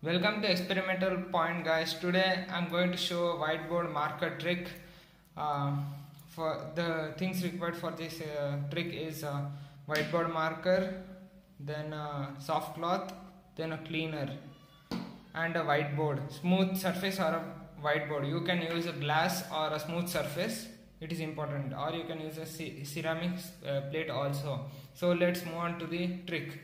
Welcome to Experimental Point, guys. Today I'm going to show a whiteboard marker trick. For the things required for this trick is a whiteboard marker, then a soft cloth, then a cleaner and a whiteboard, smooth surface or a whiteboard. You can use a glass or a smooth surface, it is important, or you can use a ceramic plate also. So let's move on to the trick.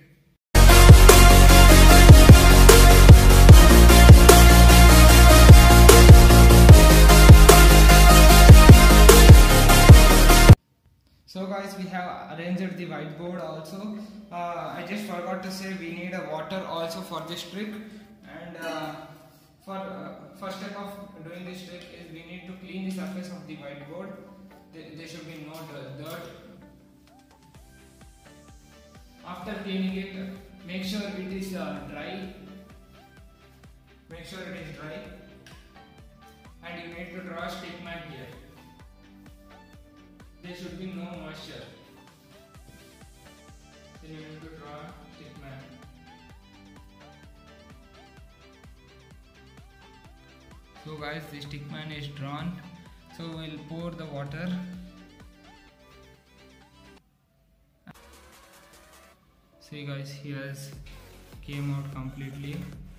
So guys, we have arranged the whiteboard also. I just forgot to say we need a water also for this trick, and for first step of doing this trick is we need to clean the surface of the whiteboard. There should be no dirt. After cleaning it, make sure it is dry. Make sure it is dry, and you need to draw a stickman here. There should be no moisture. Then you need to draw a stickman. So guys, the stickman is drawn. So we'll pour the water. See guys, he has came out completely.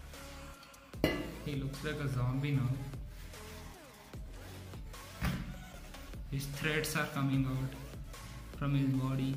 He looks like a zombie now. His threads are coming out from his body,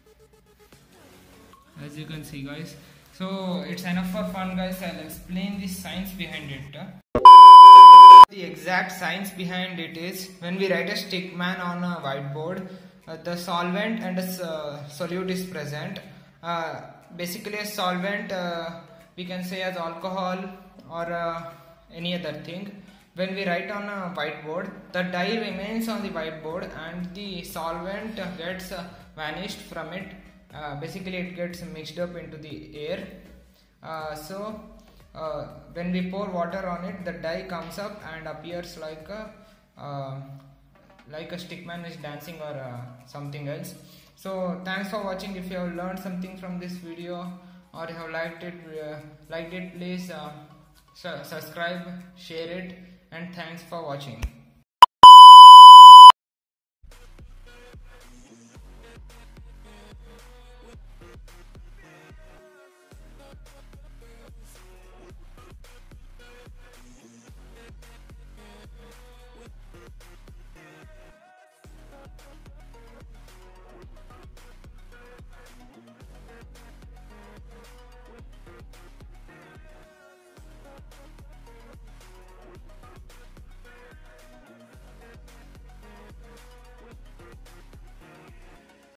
as you can see, guys. So it's enough for fun, guys. I'll explain the science behind it. The exact science behind it is, when we write a stickman on a whiteboard, the solvent and a solute is present. Basically a solvent we can say as alcohol or any other thing. When we write on a whiteboard, the dye remains on the whiteboard and the solvent gets vanished from it. Basically it gets mixed up into the air. So when we pour water on it, the dye comes up and appears like a stickman is dancing or something else. So thanks for watching. If you have learned something from this video or you have liked it, please subscribe, share it, and thanks for watching.